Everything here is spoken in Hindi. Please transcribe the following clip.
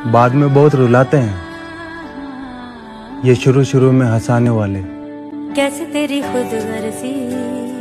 बाद में बहुत रुलाते हैं, ये शुरू शुरू में हंसाने वाले। कैसे तेरी खुद गर्जी